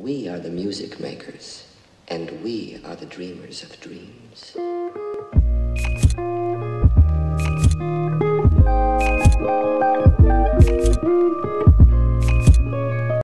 We are the music makers, and we are the dreamers of dreams.